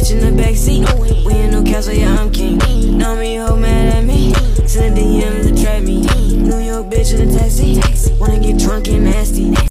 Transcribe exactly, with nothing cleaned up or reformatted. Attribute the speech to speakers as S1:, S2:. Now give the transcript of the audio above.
S1: bitch in the backseat. We ain't no castle, yeah, I'm king. Know me, hoe mad at me. Send a D M to trap me. New York bitch in a taxi. Wanna get drunk and nasty.